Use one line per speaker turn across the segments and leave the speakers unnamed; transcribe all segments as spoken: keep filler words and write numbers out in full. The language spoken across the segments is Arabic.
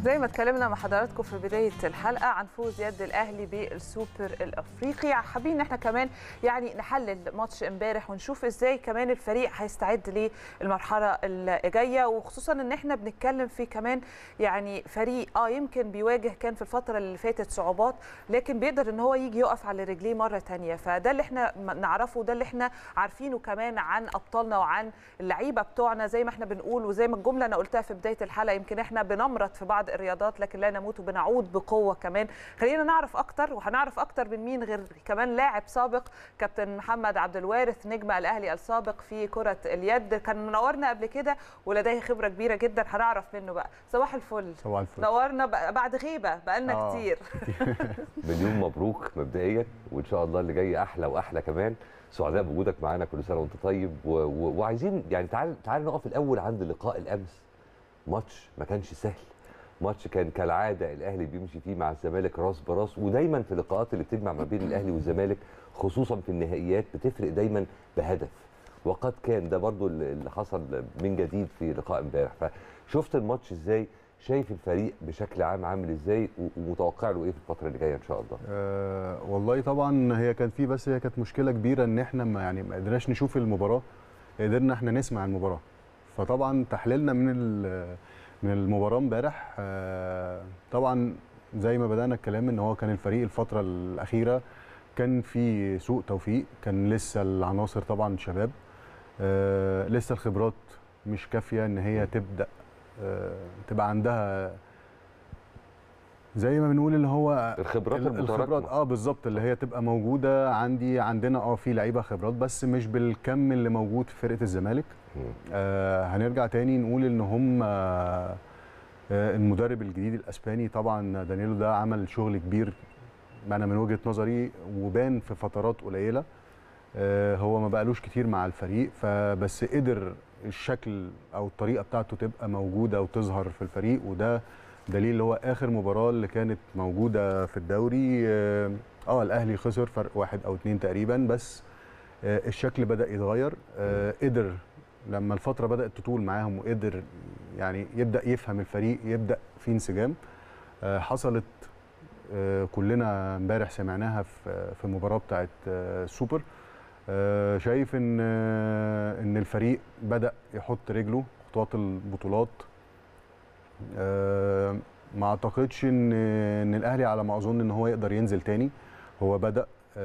زي ما اتكلمنا مع حضراتكم في بدايه الحلقه عن فوز يد الاهلي بالسوبر الافريقي، حابين ان احنا كمان يعني نحلل ماتش امبارح ونشوف ازاي كمان الفريق هيستعد للمرحله الجايه، وخصوصا ان احنا بنتكلم في كمان يعني فريق اه يمكن بيواجه كان في الفتره اللي فاتت صعوبات، لكن بيقدر ان هو يجي يقف على رجليه مره ثانيه. فده اللي احنا نعرفه، ده اللي احنا عارفينه كمان عن ابطالنا وعن اللعيبه بتوعنا. زي ما احنا بنقول وزي ما الجمله انا قلتها في بدايه الحلقه، يمكن احنا بنمرض في بعض الرياضات لكن لا نموت وبنعود بقوه كمان. خلينا نعرف اكتر، وهنعرف اكتر من مين غير كمان لاعب سابق، كابتن محمد عبد الوارث نجم الاهلي السابق في كره اليد، كان منورنا قبل كده ولديه خبره كبيره جدا، هنعرف منه بقى. صباح الفل.
صباح الفل.
نورنا بعد غيبه بقالنا آه. كتير.
مليون مبروك مبدئيا، وان شاء الله اللي جاي احلى واحلى كمان. سعداء بوجودك معانا، كل سنه وانت طيب. و... و... وعايزين يعني تعال تعال نقف الاول عند لقاء الامس. ماتش ما كانش سهل، ماتش كان كالعاده الاهلي بيمشي فيه مع الزمالك راس براس، ودايما في اللقاءات اللي بتجمع ما بين الاهلي والزمالك خصوصا في النهائيات بتفرق دايما بهدف، وقد كان ده برضو اللي حصل من جديد في لقاء امبارح. فشفت الماتش ازاي؟ شايف الفريق بشكل عام عامل ازاي، ومتوقع له ايه في الفتره اللي جايه ان شاء الله؟
أه والله طبعا هي كان في، بس هي كانت مشكله كبيره ان احنا ما يعني ما قدرناش نشوف المباراه، قدرنا احنا نسمع المباراه. فطبعا تحليلنا من من المباراه امبارح أه طبعا زي ما بدانا الكلام ان هو كان الفريق الفتره الاخيره كان في سوء توفيق، كان لسه العناصر طبعا شباب، أه لسه الخبرات مش كافيه ان هي تبدا أه تبقى عندها زي ما بنقول اللي هو
الخبرات
الخبرات اه بالظبط اللي هي تبقى موجوده عندي عندنا اه في لعيبه خبرات، بس مش بالكم اللي موجود في فرقه الزمالك. آه هنرجع تاني نقول ان هم آه المدرب الجديد الاسباني طبعا دانييلو ده عمل شغل كبير انا من وجهه نظري، وبان في فترات قليله. آه هو ما بقالوش كتير مع الفريق، فبس قدر الشكل او الطريقه بتاعته تبقى موجوده وتظهر في الفريق، وده دليل اللي هو اخر مباراه اللي كانت موجوده في الدوري. اه, آه الاهلي خسر فرق واحد او اتنين تقريبا، بس آه الشكل بدا يتغير. آه قدر لما الفتره بدات تطول معاهم وقدر يعني يبدا يفهم الفريق، يبدا في انسجام. آه حصلت آه كلنا امبارح سمعناها في في المباراه بتاعه آه السوبر. آه شايف ان آه ان الفريق بدا يحط رجله خطوات البطولات. أه ما اعتقدش ان ان الاهلي على ما اظن ان هو يقدر ينزل تاني. هو بدا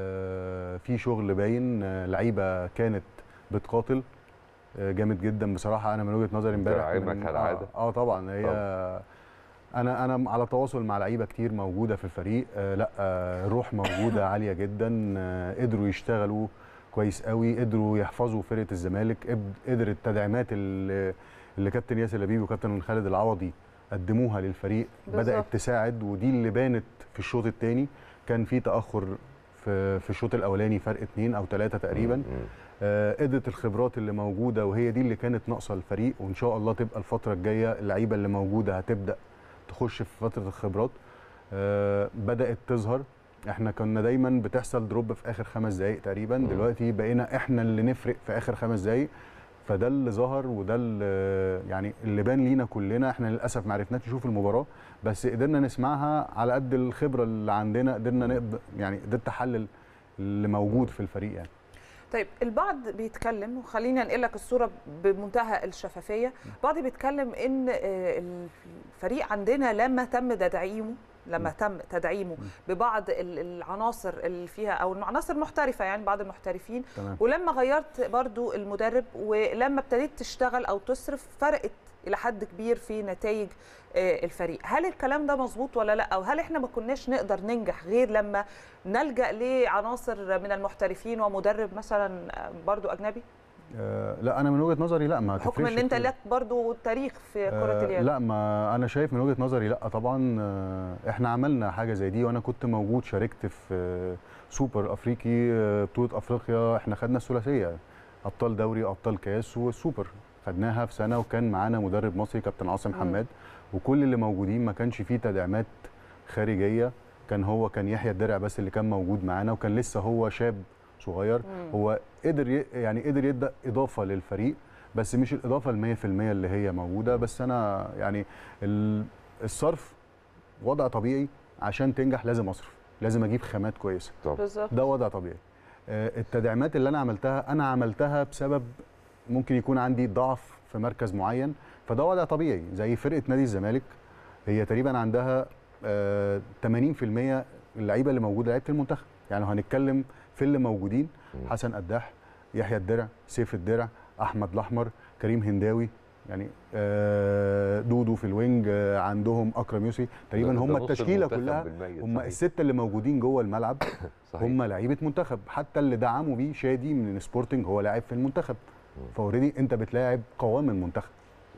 أه في شغل باين، أه لعيبه كانت بتقاتل أه جامد جدا بصراحه. انا من وجهه نظري امبارح
كالعاده
اه, آه طبعا هي طبعا. انا انا على تواصل مع لعيبه كتير موجوده في الفريق. أه لا أه روح موجوده عاليه جدا. أه قدروا يشتغلوا كويس قوي، قدروا يحفظوا فرقه الزمالك، قدر التدعيمات اللي اللي كابتن ياسر لبيب وكابتن خالد العوضي قدموها للفريق بالزبط. بدات تساعد، ودي اللي بانت في الشوط الثاني. كان في تاخر في في الشوط الاولاني فرق اثنين او ثلاثه تقريبا. آه قدرت الخبرات اللي موجوده، وهي دي اللي كانت ناقصه الفريق، وان شاء الله تبقى الفتره الجايه اللعيبه اللي موجوده هتبدا تخش في فتره الخبرات. آه بدات تظهر. احنا كنا دايما بتحصل دروب في اخر خمس دقائق تقريبا، دلوقتي بقينا احنا اللي نفرق في اخر خمس دقائق. فده اللي ظهر، وده اللي يعني اللي بان لينا كلنا. احنا للاسف ما عرفناش نشوف المباراه، بس قدرنا نسمعها على قد الخبره اللي عندنا، قدرنا نقدر يعني قدرت احلل اللي موجود في الفريق يعني.
طيب البعض بيتكلم، وخليني انقل لك الصوره بمنتهى الشفافيه، البعض بيتكلم ان الفريق عندنا لما تم تدعيمه لما تم تدعيمه ببعض العناصر اللي فيها او العناصر المحترفه، يعني بعض المحترفين، تمام. ولما غيرت برضو المدرب ولما ابتديت تشتغل او تصرف فرقت الى حد كبير في نتائج الفريق. هل الكلام ده مظبوط ولا لا؟ او هل احنا ما كناش نقدر ننجح غير لما نلجا لعناصر من المحترفين ومدرب مثلا برضو اجنبي؟
أه لا انا من وجهه نظري لا، ما
حكم ان انت لك برضو تاريخ في كره
أه
اليد.
لا، ما انا شايف من وجهه نظري لا طبعا. أه احنا عملنا حاجه زي دي، وانا كنت موجود، شاركت في سوبر افريقي، بطوله افريقيا. احنا خدنا الثلاثيه، ابطال دوري ابطال كاس والسوبر، خدناها في سنه، وكان معانا مدرب مصري كابتن عاصم حماد، وكل اللي موجودين ما كانش فيه تدعيمات خارجيه. كان هو كان يحيى الدرع بس اللي كان موجود معانا، وكان لسه هو شاب صغير. مم. هو قدر يعني قدر يدي اضافه للفريق، بس مش الاضافه ال مية في المية اللي هي موجوده. بس انا يعني الصرف وضع طبيعي، عشان تنجح لازم اصرف، لازم اجيب خامات كويسه.
بالظبط.
ده وضع طبيعي. التدعيمات اللي انا عملتها انا عملتها بسبب ممكن يكون عندي ضعف في مركز معين، فده وضع طبيعي. زي فرقه نادي الزمالك، هي تقريبا عندها ثمانين في المية اللعيبه اللي موجوده لعيبه المنتخب. يعني لو هنتكلم في اللي موجودين، حسن قداح، يحيى الدرع، سيف الدرع، احمد الاحمر، كريم هنداوي، يعني دودو في الوينج، عندهم اكرم يوسف، تقريبا هم التشكيله كلها، هم السته اللي موجودين جوه الملعب هم لعيبه منتخب. حتى اللي دعموا بيه شادي من سبورتنج هو لاعب في المنتخب، فاوريدي انت بتلاعب قوام المنتخب.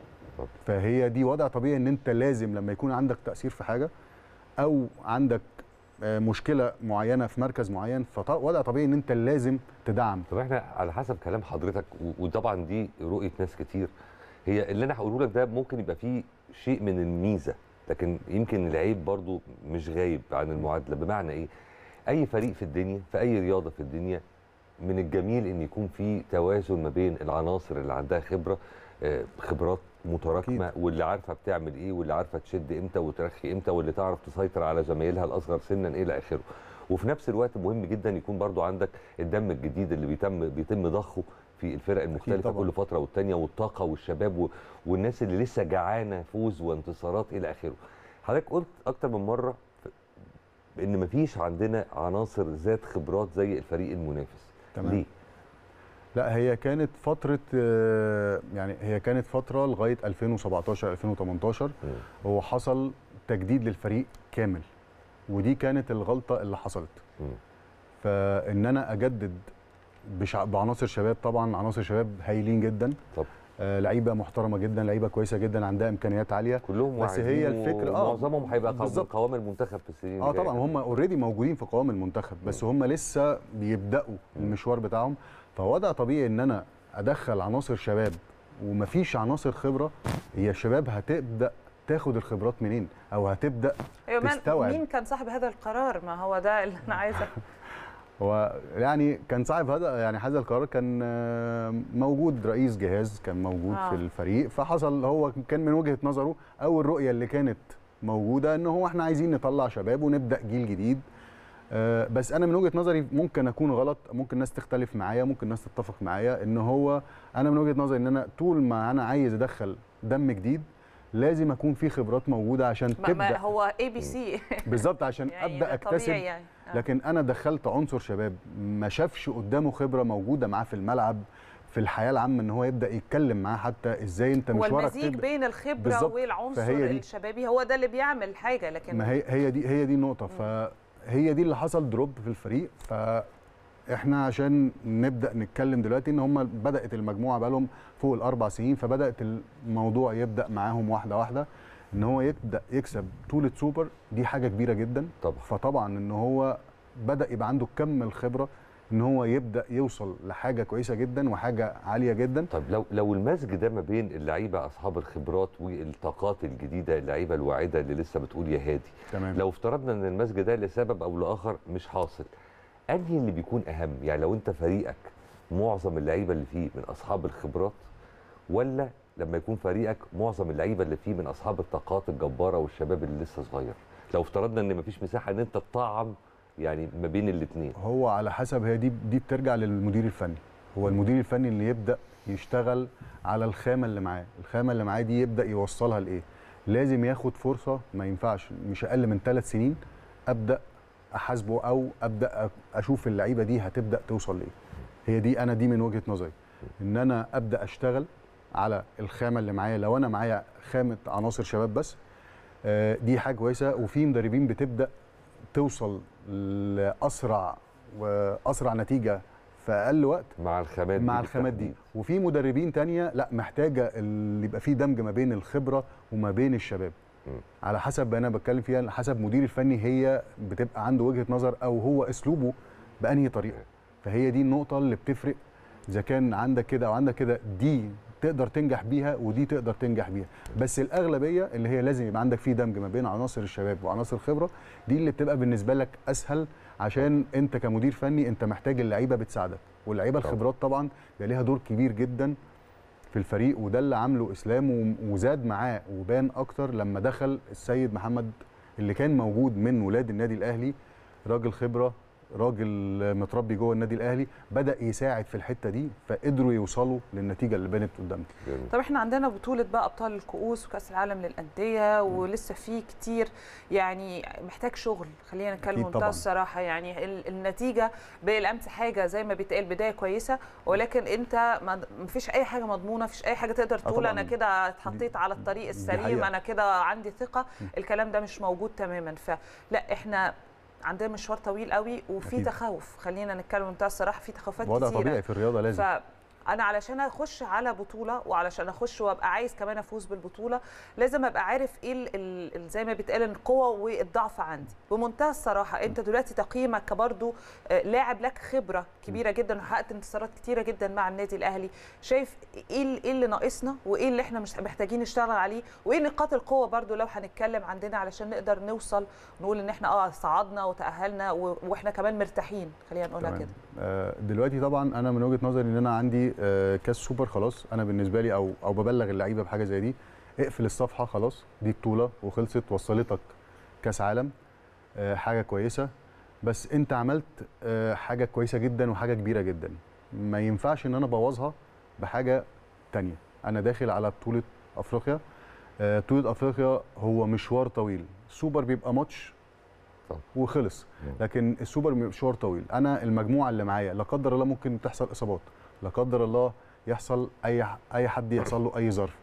فهي دي وضع طبيعي ان انت لازم لما يكون عندك تاثير في حاجه او عندك مشكله معينه في مركز معين، فوضع طبيعي ان انت لازم تدعم.
طب احنا على حسب كلام حضرتك، وطبعا دي رؤيه ناس كتير، هي اللي انا هقوله لك ده ممكن يبقى فيه شيء من الميزه، لكن يمكن العيب برضو مش غايب عن المعادله. بمعنى ايه؟ اي فريق في الدنيا، في اي رياضه في الدنيا، من الجميل ان يكون في توازن ما بين العناصر اللي عندها خبره، خبرات متراكمه، أكيد. واللي عارفه بتعمل ايه، واللي عارفه تشد امتى وترخي امتى، واللي تعرف تسيطر على زمايلها الاصغر سنا الى اخره. وفي نفس الوقت مهم جدا يكون برضو عندك الدم الجديد اللي بيتم بيتم ضخه في الفرق المختلفه كل فتره والتانيه، والطاقه والشباب والناس اللي لسه جعانه فوز وانتصارات الى اخره. حضرتك قلت اكتر من مره ان مفيش عندنا عناصر ذات خبرات زي الفريق المنافس. تمام. ليه؟
لا، هي كانت فتره، يعني هي كانت فتره لغايه ألفين وسبعتاشر ألفين وتمنتاشر هو حصل تجديد للفريق كامل، ودي كانت الغلطه اللي حصلت. م. فان انا اجدد بعناصر شباب، طبعا عناصر شباب هايلين جدا، طب آه لعيبه محترمه جدا، لعيبه كويسه جدا، عندها امكانيات عاليه
كلهم،
بس هي الفكره
اه معظمهم هيبقى قوام المنتخب في السنين
اه طبعا هم اوريدي موجودين في قوام المنتخب، بس هم لسه بيبداوا المشوار بتاعهم. فوضع طبيعي ان انا ادخل عناصر شباب ومفيش عناصر خبره، هي الشباب هتبدا تاخد الخبرات منين او هتبدا تستوعب.
مين كان صاحب هذا القرار؟ ما هو ده اللي انا عايزه.
هو يعني كان صاحب هذا يعني هذا القرار كان موجود رئيس جهاز كان موجود آه. في الفريق، فحصل هو كان من وجهه نظره او الرؤيه اللي كانت موجوده ان هو احنا عايزين نطلع شباب ونبدا جيل جديد. أه بس انا من وجهه نظري ممكن اكون غلط، ممكن الناس تختلف معايا، ممكن الناس تتفق معايا، ان هو انا من وجهه نظري ان انا طول ما انا عايز ادخل دم جديد لازم اكون في خبرات موجوده عشان
ما
تبدا.
ما هو اي بي سي
بالظبط، عشان يعني ابدا اكتسب يعني. آه. لكن انا دخلت عنصر شباب ما شافش قدامه خبره موجوده معاه في الملعب في الحياه العامه، ان هو يبدا يتكلم معاه حتى ازاي انت مشوارك.
هو المزيج بين الخبره والعنصر الشبابي هو ده اللي بيعمل حاجه. لكن
ما هي هي دي هي دي النقطه. ف هي دي اللي حصل دروب في الفريق. فاحنا عشان نبدا نتكلم دلوقتي ان هم بدات المجموعه بقى لهم فوق الاربع سنين، فبدات الموضوع يبدا معاهم واحده واحده، ان هو يبدا يكسب بطوله سوبر، دي حاجه كبيره جدا طبعا. فطبعا ان هو بدا يبقى عنده كم الخبره ان هو يبدا يوصل لحاجه كويسه جدا وحاجه عاليه جدا.
طب لو لو المزج ده ما بين اللعيبه اصحاب الخبرات والطاقات الجديده، اللعيبه الواعده اللي لسه بتقول يا هادي، تمام. لو افترضنا ان المزج ده لسبب او لاخر مش حاصل، انهي اللي بيكون اهم؟ يعني لو انت فريقك معظم اللعيبه اللي فيه من اصحاب الخبرات، ولا لما يكون فريقك معظم اللعيبه اللي فيه من اصحاب الطاقات الجباره والشباب اللي لسه صغير؟ لو افترضنا ان مفيش مساحه ان انت تطعم يعني ما بين الاثنين.
هو على حسب، هي دي دي بترجع للمدير الفني. هو المدير الفني اللي يبدا يشتغل على الخامه اللي معاه، الخامه اللي معاه دي يبدا يوصلها لايه. لازم ياخد فرصه، ما ينفعش مش اقل من ثلاث سنين ابدا احاسبه او ابدا اشوف اللعيبه دي هتبدا توصل لايه. هي دي انا دي من وجهه نظري، ان انا ابدا اشتغل على الخامه اللي معايا. لو انا معايا خامه عناصر شباب بس، دي حاجه كويسه. وفي مدربين بتبدا توصل لاسرع واسرع نتيجه في اقل وقت
مع الخامات
مع الخامات دي. وفي مدربين تانية لا، محتاجه اللي يبقى فيه دمج ما بين الخبره وما بين الشباب. م. على حسب انا بتكلم فيها، على حسب مدير الفني هي بتبقى عنده وجهه نظر او هو اسلوبه بانهي طريقه. فهي دي النقطه اللي بتفرق، اذا كان عندك كده او عندك كده، دي تقدر تنجح بيها ودي تقدر تنجح بيها. بس الاغلبيه اللي هي لازم يبقى عندك فيه دمج ما بين عناصر الشباب وعناصر الخبره، دي اللي بتبقى بالنسبه لك اسهل، عشان انت كمدير فني انت محتاج اللعيبه بتساعدك، واللعيبه الخبرات طبعا ليها دور كبير جدا في الفريق، وده اللي عامله اسلام وزاد معاه وبان اكتر لما دخل السيد محمد اللي كان موجود من ولاد النادي الاهلي. راجل خبره، راجل متربي جوه النادي الاهلي، بدا يساعد في الحته دي، فقدروا يوصلوا للنتيجه اللي بانت قدامنا.
طب احنا عندنا بطوله بقى ابطال الكؤوس وكاس العالم للانديه، ولسه في كتير يعني محتاج شغل، خلينا نتكلم بمنتهى الصراحه. يعني النتيجه بالامس حاجه زي ما بيتقال بدايه كويسه، ولكن انت ما فيش اي حاجه مضمونه، فيش اي حاجه تقدر تقول انا كده اتحطيت على الطريق السليم، انا كده عندي ثقه. الكلام ده مش موجود تماما. فلا احنا عندنا مشوار طويل قوي وفي أكيد. تخوف، خلينا نتكلم بمنتهى الصراحه، في تخوفات كتيره.
وضع طبيعي في الرياضه لازم.
انا علشان اخش على بطوله، وعلشان اخش وابقى عايز كمان افوز بالبطوله، لازم ابقى عارف ايه زي ما بيتقال القوه والضعف عندي بمنتهى الصراحه. انت دلوقتي تقييمك كبرضو لاعب لك خبره كبيره جدا وحققت انتصارات كتيره جدا مع النادي الاهلي، شايف ايه ايه اللي ناقصنا وايه اللي احنا مش محتاجين نشتغل عليه، وايه نقاط القوه برضو لو هنتكلم عندنا علشان نقدر نوصل نقول ان احنا اه صعدنا وتاهلنا واحنا كمان مرتاحين، خلينا نقولها كده.
آه دلوقتي طبعا انا من وجهه نظري ان انا عندي آه كاس سوبر خلاص. انا بالنسبه لي او او ببلغ اللعيبه بحاجه زي دي، اقفل الصفحه خلاص، دي بطوله وخلصت، وصلتك كاس عالم، آه حاجه كويسه، بس انت عملت آه حاجه كويسه جدا وحاجه كبيره جدا، ما ينفعش ان انا ابوظها بحاجه تانية. انا داخل على بطوله افريقيا، آه بطوله افريقيا هو مشوار طويل. السوبر بيبقى ماتش وخلص، لكن السوبر مشوار طويل. انا المجموعه اللي معايا لا قدر الله ممكن تحصل اصابات، لا قدر الله يحصل اي اي حد يحصل له اي ظرف،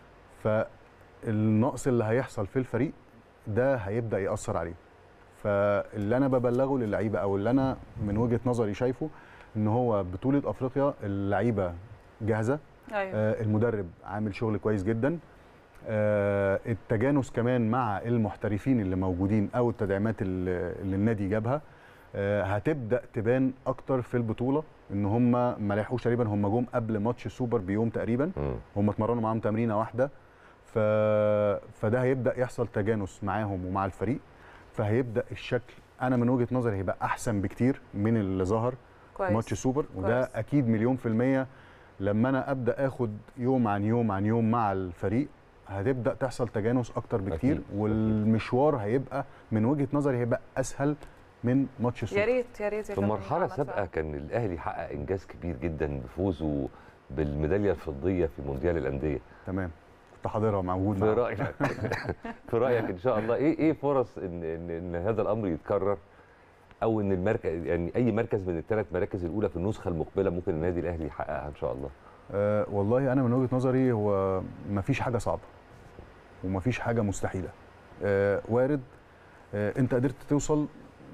فالنقص اللي هيحصل في الفريق ده هيبدا ياثر عليه. فاللي انا ببلغه للعيبه او اللي انا من وجهه نظري شايفه ان هو بطوله افريقيا اللعيبه جاهزه.
أيوة.
آه المدرب عامل شغل كويس جدا، آه التجانس كمان مع المحترفين اللي موجودين او التدعيمات اللي, اللي النادي جابها آه هتبدا تبان اكتر في البطوله. ان هم ما لحقوش تقريبا، هم جم قبل ماتش السوبر بيوم تقريبا، هم اتمرنوا معاهم تمرينه واحده، ف... فده هيبدا يحصل تجانس معاهم ومع الفريق، فهيبدا الشكل انا من وجهه نظري هيبقى احسن بكتير من اللي ظهر ماتش السوبر. وده كويس. اكيد مليون في الميه. لما انا ابدا اخد يوم عن يوم عن يوم مع الفريق هتبدا تحصل تجانس اكتر بكتير، أكيد. والمشوار هيبقى من وجهه نظري هيبقى اسهل من ماتش السوبر.
يا ريت يا ريت.
في مرحله سابقه كان الاهلي حقق انجاز كبير جدا بفوزه بالميداليه الفضيه في مونديال الانديه.
تمام، كنت حاضرها موجود.
في رايك في رايك ان شاء الله ايه ايه فرص ان ان, إن هذا الامر يتكرر، او ان المركز يعني اي مركز من الثلاث مراكز الاولى في النسخه المقبله ممكن النادي الاهلي يحققها ان شاء الله؟
أه والله انا من وجهه نظري هو ما فيش حاجه صعبه وما فيش حاجه مستحيله. أه وارد. أه انت قدرت توصل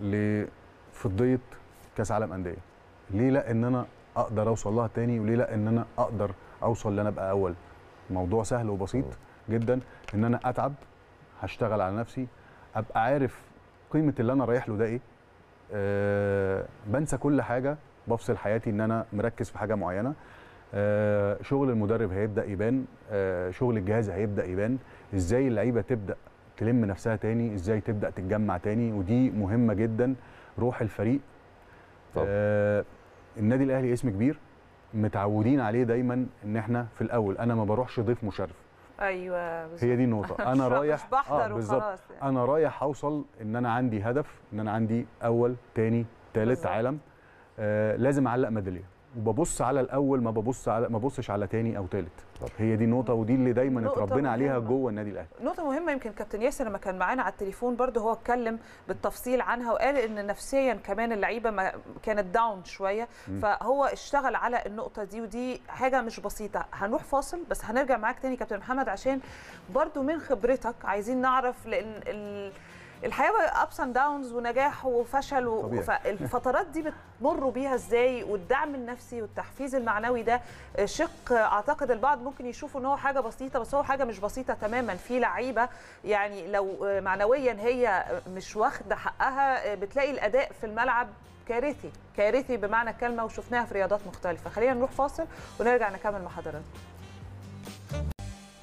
لفضيه كاس عالم انديه، ليه لا ان انا اقدر اوصل لها تاني، وليه لا ان انا اقدر اوصل ان انا ابقى اول. موضوع سهل وبسيط جدا، ان انا اتعب، هشتغل على نفسي، ابقى عارف قيمه اللي انا رايح له ده ايه. أه بنسى كل حاجه، بفصل حياتي ان انا مركز في حاجه معينه. أه شغل المدرب هيبدا يبان، أه شغل الجهاز هيبدا يبان، ازاي اللعيبه تبدا تلم نفسها تاني، ازاي تبدا تتجمع تاني، ودي مهمه جدا. روح الفريق. أه النادي الاهلي اسم كبير، متعودين عليه دايما ان احنا في الاول انا ما بروحش ضيف مشرف.
ايوه بالظبط،
هي دي النقطه. انا رايح
مش بحضر وخلاص
يعني. انا رايح اوصل ان انا عندي هدف، ان انا عندي اول تاني تالت عالم. آه لازم اعلق ميداليه، وببص على الاول، ما ببص على ما ببصش على تاني او تالت. هي دي النقطه، ودي اللي دايما اتربينا عليها جوه النادي الاهلي.
نقطه مهمه. يمكن كابتن ياسر لما كان معانا على التليفون برده هو اتكلم بالتفصيل عنها، وقال ان نفسيا كمان اللعيبه كانت داون شويه، م. فهو اشتغل على النقطه دي، ودي حاجه مش بسيطه. هنروح فاصل بس هنرجع معاك تاني كابتن محمد، عشان برده من خبرتك عايزين نعرف، لان ال الحياه ابس اند داونز ونجاح وفشل و... فالفترات دي بتمروا بيها ازاي، والدعم النفسي والتحفيز المعنوي ده شق اعتقد البعض ممكن يشوفوا ان هو حاجه بسيطه، بس هو حاجه مش بسيطه تماما. في لعيبه يعني لو معنويا هي مش واخده حقها بتلاقي الاداء في الملعب كارثي كارثي بمعنى الكلمه، وشفناها في رياضات مختلفه. خلينا نروح فاصل ونرجع نكمل مع حضراتكم.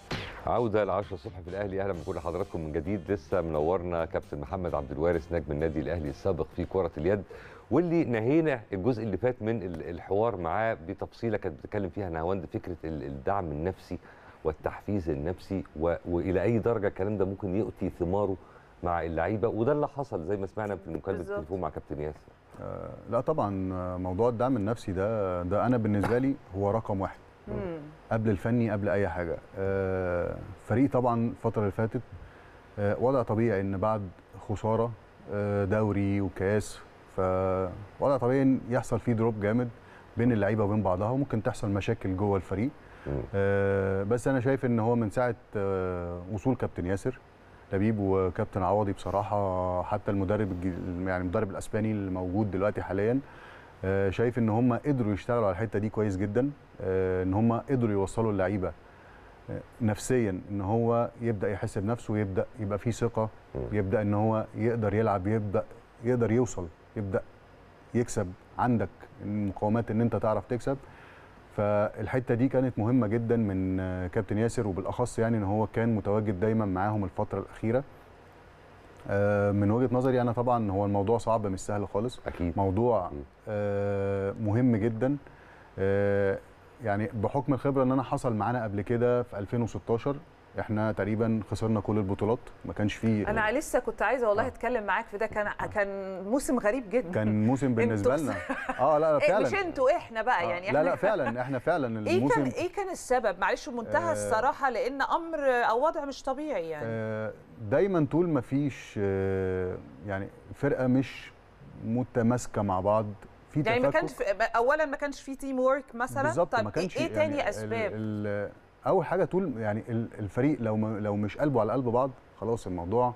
عودة ل عشرة الصبح في الأهلي. أهلا بكل حضراتكم من جديد. لسه منورنا كابتن محمد عبد الوارث نجم النادي الأهلي السابق في كرة اليد، واللي نهينا الجزء اللي فات من الحوار معاه بتفصيلة كانت بتتكلم فيها نهاوند فكرة الدعم النفسي والتحفيز النفسي، وإلى أي درجة الكلام ده ممكن يؤتي ثماره مع اللعيبة، وده اللي حصل زي ما سمعنا في مكالمة التليفون مع كابتن ياسر.
آه لا طبعا موضوع الدعم النفسي ده ده أنا بالنسبة لي هو رقم واحد
مم.
قبل الفني قبل اي حاجه. آه فريق طبعا الفتره اللي فاتت آه وضع طبيعي ان بعد خساره آه دوري وكاس، فوضع طبيعي ان يحصل فيه دروب جامد بين اللعيبه وبين بعضها، وممكن تحصل مشاكل جوه الفريق. آه بس انا شايف ان هو من ساعه آه وصول كابتن ياسر لبيب وكابتن عوضي بصراحه، حتى المدرب يعني المدرب الاسباني اللي موجود دلوقتي حاليا، شايف ان هم قدروا يشتغلوا على الحته دي كويس جدا. ان هم قدروا يوصلوا اللعيبه نفسيا ان هو يبدا يحس بنفسه، ويبدا يبقى فيه ثقه، يبدا ان هو يقدر يلعب، يبدا يقدر يوصل، يبدا يكسب، عندك المقومات ان انت تعرف تكسب. فالحته دي كانت مهمه جدا من كابتن ياسر، وبالاخص يعني ان هو كان متواجد دايما معاهم الفتره الاخيره. من وجهه نظري انا طبعا هو الموضوع صعب مش سهل خالص،
اكيد
موضوع آه مهم جدا. آه يعني بحكم الخبره ان انا حصل معانا قبل كده في ألفين وستاشر، احنا تقريبا خسرنا كل البطولات، ما كانش فيه.
انا لسه كنت عايزه والله اتكلم آه. معاك في ده. كان آه. كان موسم غريب جدا،
كان موسم بالنسبه لنا. اه لا لا فعلا
مش انتوا، احنا بقى
آه.
يعني
لا لا فعلا احنا فعلا الموسم.
ايه كان ايه كان السبب؟ معلش بمنتهى آه الصراحه، لان امر او وضع مش طبيعي يعني.
آه دايما طول ما فيش آه يعني فرقه مش متماسكه مع بعض، في
يعني ما كانش اولا ما كانش في تيم وورك مثلا.
بالظبط.
طب
ما كانش
ايه تاني
يعني
اسباب؟
ال ال اول حاجه طول يعني الفريق لو لو مش قلبه على قلب بعض، خلاص الموضوع.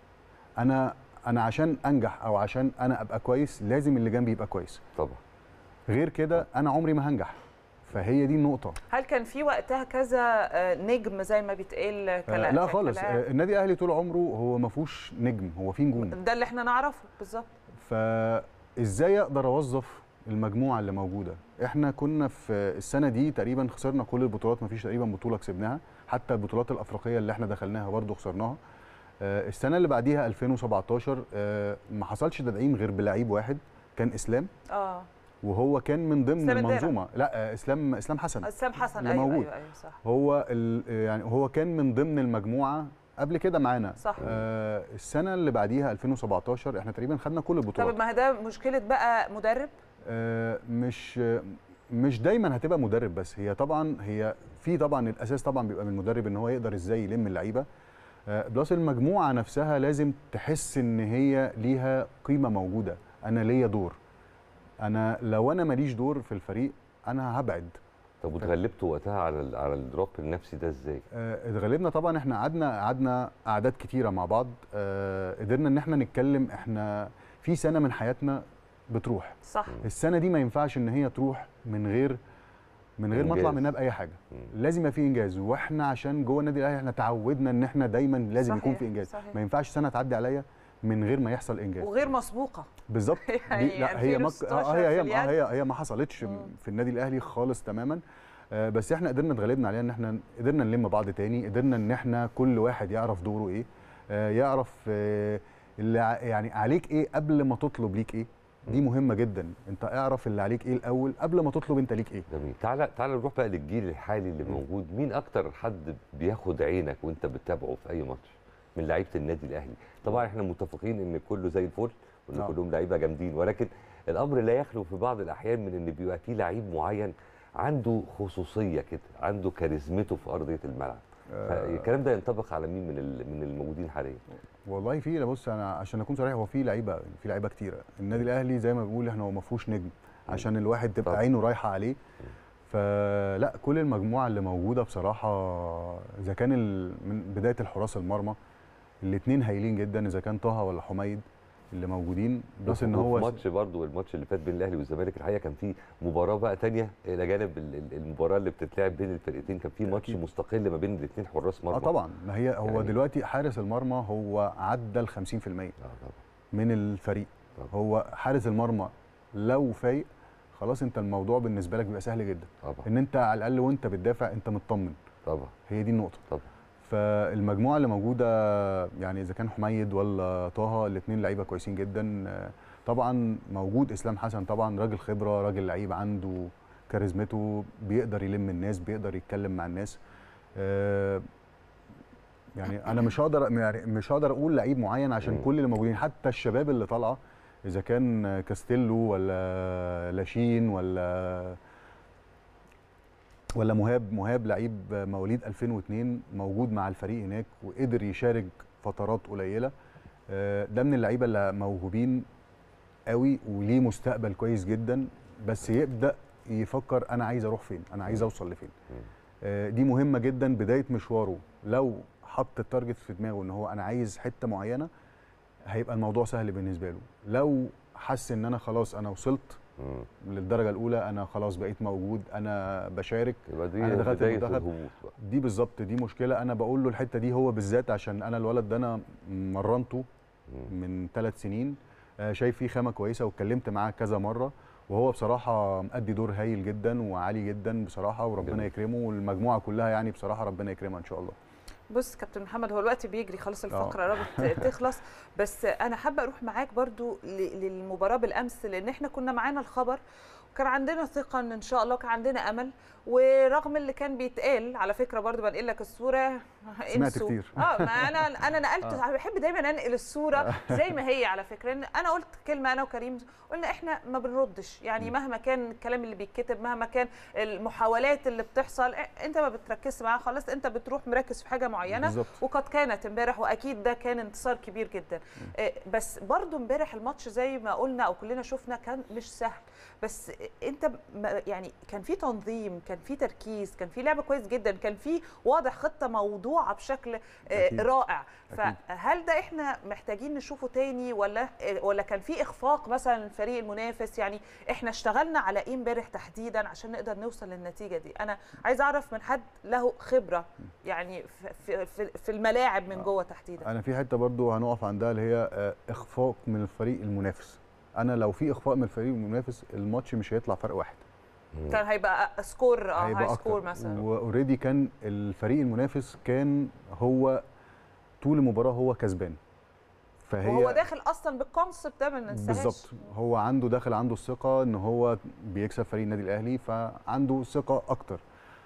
انا انا عشان انجح او عشان انا ابقى كويس لازم اللي جنبي يبقى كويس
طبعا،
غير كده انا عمري ما هنجح. فهي دي النقطه.
هل كان في وقتها كذا نجم زي ما بيتقال كلام؟
لا خالص. النادي الاهلي طول عمره هو ما فيهوش نجم، هو فيه نجوم.
ده اللي احنا نعرفه بالظبط.
فازاي اقدر اوظف المجموعه اللي موجوده؟ احنا كنا في السنه دي تقريبا خسرنا كل البطولات، ما فيش تقريبا بطوله كسبناها، حتى البطولات الافريقيه اللي احنا دخلناها برضو خسرناها. السنه اللي بعديها ألفين وسبعتاشر ما حصلش تدعيم غير بلعيب واحد، كان اسلام.
اه
وهو كان من ضمن المنظومه. لا اسلام اسلام حسن
اسلام حسن
اللي
أيوة
موجود.
أيوة أيوة صح.
هو يعني هو كان من ضمن المجموعه قبل كده معانا.
صح.
آه السنه اللي بعديها ألفين وسبعتاشر احنا تقريبا خدنا كل البطولات.
طب ما ده مشكله بقى مدرب؟
آه مش مش دايما هتبقى مدرب بس، هي طبعا هي في طبعا الاساس طبعا بيبقى من المدرب ان هو يقدر ازاي يلم اللعيبه. آه بلس المجموعه نفسها لازم تحس ان هي ليها قيمه موجوده، انا ليا دور. انا لو انا ماليش دور في الفريق انا هبعد.
طب واتغلبتوا وقتها على على الدروب النفسي ده ازاي؟
آه اتغلبنا طبعا، احنا قعدنا قعدنا قعدات كتيره مع بعض. آه قدرنا ان احنا نتكلم. احنا في سنه من حياتنا بتروح،
صح.
السنه دي ما ينفعش ان هي تروح من غير من غير ما اطلع منها باي حاجه. مم. لازم يبقى في انجاز، واحنا عشان جوه النادي الاهلي احنا تعودنا ان احنا دايما لازم صحيح. يكون في انجاز. صحيح. ما ينفعش سنه تعدي عليا من غير ما يحصل انجاز،
وغير مسبوقه
بالظبط.
يعني
لا هي مك... آه هي هي آه هي هي ما حصلتش
مم.
في النادي الاهلي خالص تماما. آه بس احنا قدرنا اتغلبنا عليها، ان احنا قدرنا نلم بعض تاني، قدرنا ان احنا كل واحد يعرف دوره ايه، آه يعرف آه اللي يعني عليك ايه قبل ما تطلب ليك ايه. دي مهمه جدا، انت اعرف اللي عليك ايه الاول قبل ما تطلب انت ليك ايه.
جميل. تعالى تعالى نروح بقى للجيل الحالي اللي موجود. مين اكتر حد بياخد عينك وانت بتتابعه في اي ماتش من لعيبه النادي الاهلي؟ طبعا احنا متفقين ان كله زي الفل وان آه. كلهم لعيبه جامدين، ولكن الامر لا يخلو في بعض الاحيان من ان بيبقى في لعيب معين عنده خصوصيه كده، عنده كاريزمته في ارضيه الملعب. آه. الكلام ده ينطبق على مين من من الموجودين حاليا؟
والله في، بص انا عشان اكون صريح، هو في لعيبه في لعيبه كتيره. النادي الاهلي زي ما بيقول احنا هو ما فيهوش نجم عشان الواحد تبقى طبعا عينه رايحه عليه. فلا كل المجموعه اللي موجوده بصراحه، اذا كان من بدايه الحراس المرمى الاثنين هايلين جدا، اذا كان طه ولا حميد اللي موجودين. بس ان هو
ماتش برضو الماتش اللي فات بين الاهلي والزمالك الحقيقه كان في مباراه بقى ثانيه الى جانب المباراه اللي بتتلعب بين الفرقتين، كان في ماتش مستقل ما بين الاثنين حراس مرمى.
اه طبعا، ما هي هو يعني دلوقتي حارس المرمى هو عدى ال خمسين في المية من الفريق. طبعا. هو حارس المرمى لو فايق خلاص انت الموضوع بالنسبه لك بيبقى سهل جدا.
طبعا.
ان انت على الاقل وانت بتدافع انت مطمن.
طبعا.
هي دي النقطه.
طبعا.
فالمجموعه اللي موجوده يعني اذا كان حميد ولا طه الاثنين لعيبه كويسين جدا. طبعا موجود اسلام حسن، طبعا راجل خبره، راجل لعيب عنده كاريزمته، بيقدر يلم الناس، بيقدر يتكلم مع الناس. يعني انا مش هقدر يعني مش هقدر اقول لعيب معين عشان كل اللي موجودين، حتى الشباب اللي طالعه اذا كان كاستيلو ولا لاشين ولا ولا مهاب مهاب لعيب مواليد ألفين واثنين موجود مع الفريق هناك وقدر يشارك فترات قليله. ده من اللعيبه اللي موهوبين قوي وليه مستقبل كويس جدا، بس يبدا يفكر انا عايز اروح فين، انا عايز اوصل لفين. دي مهمه جدا بدايه مشواره. لو حط التارجت في دماغه ان هو انا عايز حته معينه هيبقى الموضوع سهل بالنسبه له. لو حس ان انا خلاص انا وصلت مم. للدرجه الاولى، انا خلاص بقيت موجود، انا بشارك، انا دخلت المنتخب، دي بالظبط دي مشكله. انا بقول له الحته دي هو بالذات عشان انا الولد ده انا مرنته من ثلاث سنين، شايف فيه خامه كويسه واتكلمت معاه كذا مره، وهو بصراحه مؤدي دور هايل جدا وعالي جدا بصراحه، وربنا جميل. يكرمه والمجموعه كلها يعني بصراحه ربنا يكرمها ان شاء الله.
بص كابتن محمد، هو الوقت بيجري خلاص، الفقره قربت تخلص، بس انا حابه اروح معاك برضو للمباراه بالامس، لان احنا كنا معانا الخبر وكان عندنا ثقه ان ان شاء الله، كان عندنا امل، ورغم اللي كان بيتقال على فكره برضو بنقل لك الصوره
سمعت كتير.
اه ما انا انا نقلت آه. بحب دايما انقل الصوره زي ما هي على فكره. انا قلت كلمه انا وكريم، قلنا احنا ما بنردش يعني مهما كان الكلام اللي بيتكتب، مهما كان المحاولات اللي بتحصل، انت ما بتركزش معاها خلاص، انت بتروح مركز في حاجه معينه بالزبط. وقد كانت امبارح، واكيد ده كان انتصار كبير جدا. م. بس برضو امبارح الماتش زي ما قلنا او كلنا شفنا كان مش سهل، بس انت يعني كان في تنظيم، كان في تركيز، كان في لعب كويس جدا، كان في واضح خطه موضوعه بشكل أكيد. رائع. فهل ده احنا محتاجين نشوفه تاني، ولا ولا كان في اخفاق مثلا الفريق المنافس؟ يعني احنا اشتغلنا على ايه امبارح تحديدا عشان نقدر نوصل للنتيجه دي؟ انا عايز اعرف من حد له خبره يعني في في, في الملاعب من جوه تحديدا.
انا في حته برضو هنقف عندها اللي هي اخفاق من الفريق المنافس. انا لو في اخفاق من الفريق المنافس الماتش مش هيطلع فرق واحد،
كان هيبقى سكور اه هاي سكور مثلا،
واوريدي كان الفريق المنافس كان هو طول المباراه هو كسبان،
فهي وهو داخل اصلا بالكونسبت ده ما ننساهاش.
بالظبط، هو عنده داخل عنده الثقه ان هو بيكسب فريق النادي الاهلي، فعنده ثقه اكتر.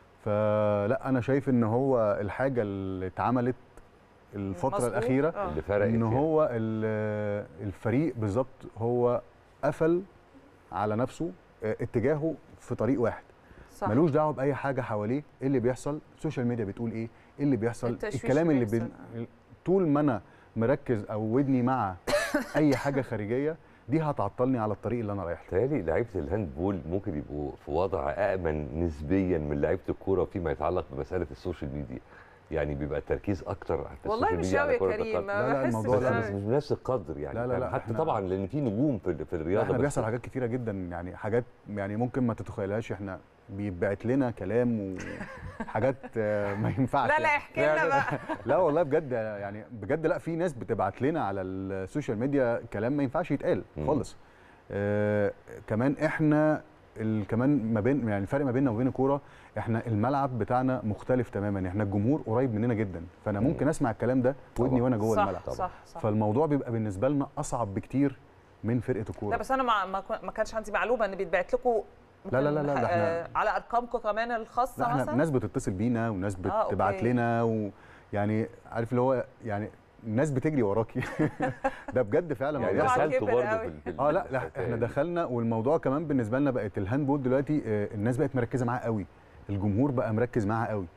فلا انا شايف ان هو الحاجه اللي اتعملت الفتره مصبوط. الاخيره
آه. اللي فرقت
ان هو الفريق بالظبط هو قفل على نفسه اتجاهه في طريق واحد، صح. ملوش دعوه باي حاجه حواليه، ايه اللي بيحصل، السوشيال ميديا بتقول ايه، ايه اللي بيحصل، الكلام اللي بي... طول ما انا مركز او ودني مع اي حاجه خارجيه دي هتعطلني على الطريق اللي انا رايح له.
تهيألي لعيبه الهاند بول ممكن يبقوا في وضع امن نسبيا من لعيبه الكوره فيما يتعلق بمساله السوشيال ميديا، يعني بيبقى التركيز اكتر في
والله مش قوي يا كريم،
لا لا الموضوع لا
مش بنفس القدر يعني.
لا لا لا
حتى طبعا لان في نجوم في في الرياضه،
احنا بيحصل حاجات كتيره جدا يعني، حاجات يعني ممكن ما تتخيلهاش، احنا بيتبعت لنا كلام وحاجات ما ينفعش.
لا لا احكي لنا بقى.
لا والله بجد يعني بجد، لا في ناس بتبعت لنا على السوشيال ميديا كلام ما ينفعش يتقال خالص. آه كمان احنا كمان ما بين يعني الفرق ما بيننا وبين الكوره، احنا الملعب بتاعنا مختلف تماما، احنا الجمهور قريب مننا جدا، فانا ممكن اسمع الكلام ده ودني وانا جوه الملعب.
صح صح صح.
فالموضوع بيبقى بالنسبه لنا اصعب بكتير من فرقه الكوره.
لا بس انا ما ما كانش عندي معلومه ان بيتبعت لكم
لا لا لا لا
احنا على ارقامكم كمان الخاصه
لا
مثلا.
ناس بتتصل بينا وناس بتبعت آه لنا، ويعني عارف اللي هو يعني الناس بتجري وراكي. ده بجد فعلا
يعني دخلتوا برضه في
اه لا لا احنا دخلنا، والموضوع كمان بالنسبه لنا بقت الهاندبول دلوقتي الناس بقت مركزه معاها قوي، الجمهور بقى مركز معاها قوي،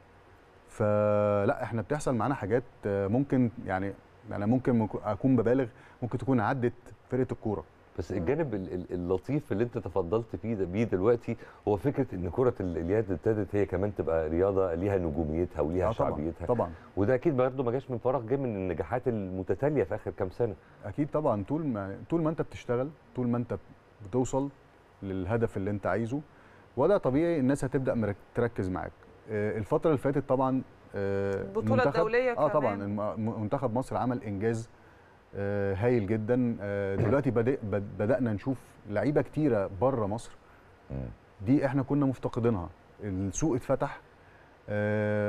فلا احنا بتحصل معانا حاجات ممكن يعني انا ممكن اكون ببالغ، ممكن تكون عدت فرقه الكوره.
بس الجانب اللطيف اللي انت تفضلت فيه بيه دلوقتي هو فكره ان كره اليد ابتدت هي كمان تبقى رياضه ليها نجوميتها وليها
آه طبعًا
شعبيتها
طبعا،
وده اكيد برضه ما جاش من فراغ، جه من النجاحات المتتاليه في اخر كام سنه.
اكيد طبعا، طول ما طول ما انت بتشتغل، طول ما انت بتوصل للهدف اللي انت عايزه، وده طبيعي الناس هتبدا تركز معاك. الفتره اللي فاتت طبعا
البطوله الدوليه
اه طبعا منتخب مصر عمل انجاز آه هايل جدا. آه دلوقتي بدأ بدأنا نشوف لعيبه كتيره بره مصر، دي احنا كنا مفتقدينها، السوق اتفتح. آه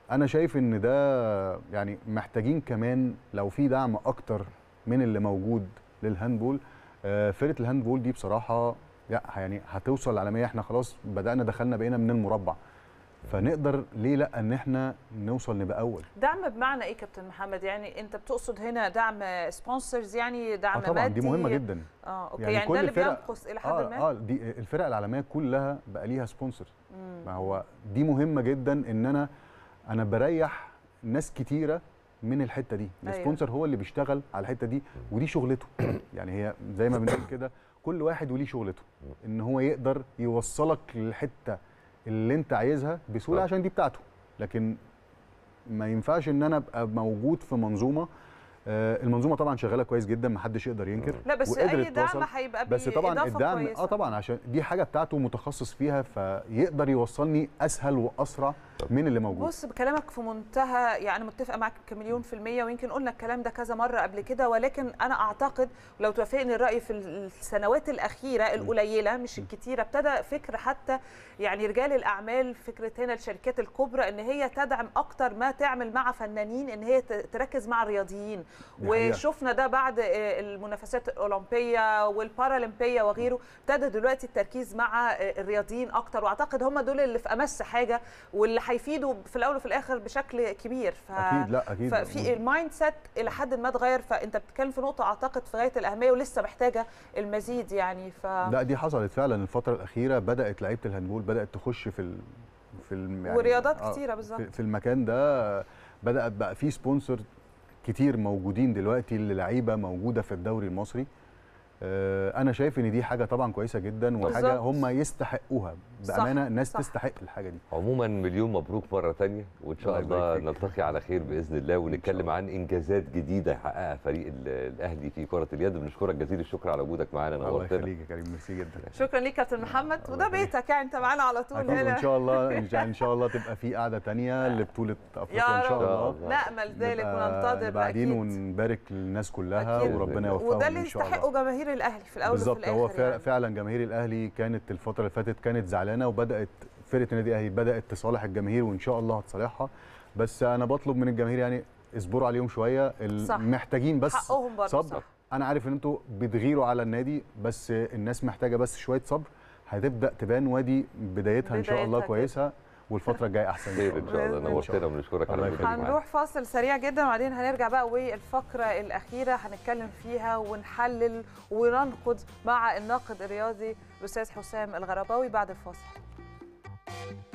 انا شايف ان ده يعني محتاجين كمان لو في دعم اكتر من اللي موجود للهاندبول. آه، فرقه الهاندبول دي بصراحه يعني هتوصل العالميه، احنا خلاص بدانا دخلنا بقينا من المربع، فنقدر ليه لا ان احنا نوصل نبقى اول.
دعم بمعنى ايه كابتن محمد؟ يعني انت بتقصد هنا دعم سبونسرز، يعني دعم
آه طبعا
مادي؟
دي مهمه جدا.
اه اوكي، يعني, يعني ده اللي بينقص الى حد
آه
ما.
اه دي الفرق العالميه كلها بقى ليها سبونسر. ما هو دي مهمه جدا، ان انا انا بريح ناس كتيره من الحته دي. السبونسر أيوة. هو اللي بيشتغل على الحته دي ودي شغلته. يعني هي زي ما بنقول كده كل واحد وليه شغلته، ان هو يقدر يوصلك للحته اللي انت عايزها بسهوله عشان دي بتاعته. لكن ما ينفعش ان انا ابقى موجود في منظومه، آه المنظومه طبعا شغاله كويس جدا ما حدش يقدر ينكر.
لا بس اي دعم هيبقى
بس طبعا الدعم
كويسة.
اه طبعا عشان دي حاجه بتاعته متخصص فيها، فيقدر يوصلني اسهل واسرع من اللي موجود.
بص بكلامك في منتهى، يعني متفقه معاك كمليون في الميه، ويمكن قلنا الكلام ده كذا مره قبل كده، ولكن انا اعتقد ولو توافقني الراي في السنوات الاخيره القليله مش الكتيره ابتدى فكر حتى يعني رجال الاعمال، فكره هنا الشركات الكبرى ان هي تدعم اكتر ما تعمل مع فنانين، ان هي تركز مع الرياضيين. وشفنا ده بعد المنافسات الاولمبيه والبارالمبيه وغيره، ابتدى دلوقتي التركيز مع الرياضيين اكتر، واعتقد هم دول اللي في امس حاجه واللي هيفيدوا في الاول وفي الاخر بشكل كبير. ف...
اكيد لا اكيد
ففي المايند سيت الى حد ما اتغير، فانت بتتكلم في نقطه اعتقد في غايه الاهميه ولسه محتاجه المزيد يعني. ف
لا دي حصلت فعلا الفتره الاخيره، بدات لعيبه الهاندبول بدات تخش في ال... في ال...
يعني ورياضات آه كتيره بالظبط
في... في المكان ده، بدات بقى في سبونسر كتير موجودين دلوقتي، اللعيبه موجوده في الدوري المصري. انا شايف ان دي حاجه طبعا كويسه جدا وحاجه هم يستحقوها بامانه. الناس تستحق الحاجه دي.
عموما مليون مبروك مره ثانيه، وان شاء الله نلتقي على خير باذن الله ونتكلم عن انجازات جديده يحققها فريق الاهلي في كره اليد. بنشكرك جزيل الشكر على وجودك معانا، نورتنا.
الله يخليك يا كريم، ميرسي جدا.
شكرا ليك كابتن محمد، وده بيتك يعني انت معانا على طول هنا.
ان شاء الله ان شاء الله تبقى في قعده ثانيه لبطوله افريقيا ان شاء الله.
نامل ذلك وننتظر
بعدين ونبارك للناس كلها وربنا يوفقهم.
وده اللي يستحقه جماهير الاهلي في الاول
بالظبط. هو يعني. فعلا جماهير الاهلي كانت الفتره اللي فاتت كانت زعلانه، وبدات فرقه النادي الاهلي بدات تصالح الجماهير وان شاء الله هتصالحها. بس انا بطلب من الجماهير يعني اصبروا عليهم شويه، محتاجين بس
حقهم
صبر.
صح.
انا عارف ان انتوا بتغيروا على النادي، بس الناس محتاجه بس شويه صبر، هتبدا تبان وادي بدايتها ان شاء الله كويسه، والفتره الجايه احسن
خير ان شاء الله. نورتنا وبنشكرك على وجودك معانا.
هنروح فاصل سريع جدا وبعدين هنرجع بقى، والفقره الاخيره هنتكلم فيها ونحلل وننقد مع الناقد الرياضي الاستاذ حسام الغرباوي بعد الفاصل.